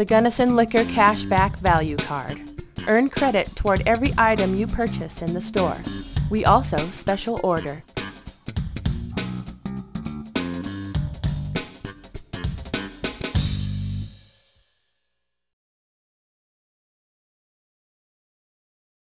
The Gunnison Liquor Cashback Value Card. Earn credit toward every item you purchase in the store. We also special order